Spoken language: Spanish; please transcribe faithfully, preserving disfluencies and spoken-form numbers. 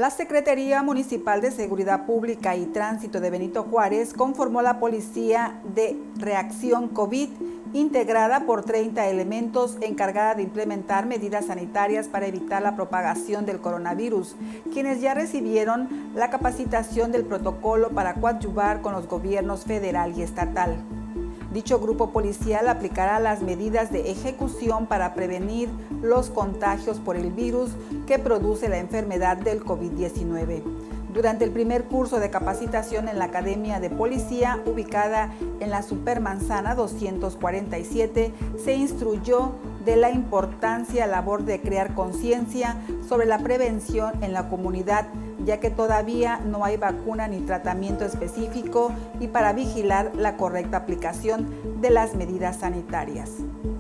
La Secretaría Municipal de Seguridad Pública y Tránsito de Benito Juárez conformó la Policía de Reacción COVID, integrada por treinta elementos encargada de implementar medidas sanitarias para evitar la propagación del coronavirus, quienes ya recibieron la capacitación del protocolo para coadyuvar con los gobiernos federal y estatal. Dicho grupo policial aplicará las medidas de ejecución para prevenir los contagios por el virus que produce la enfermedad del COVID diecinueve. Durante el primer curso de capacitación en la Academia de Policía, ubicada en la Supermanzana doscientos cuarenta y siete, se instruyó de la importancia labor de crear conciencia sobre la prevención en la comunidad, ya que todavía no hay vacuna ni tratamiento específico, y para vigilar la correcta aplicación de las medidas sanitarias.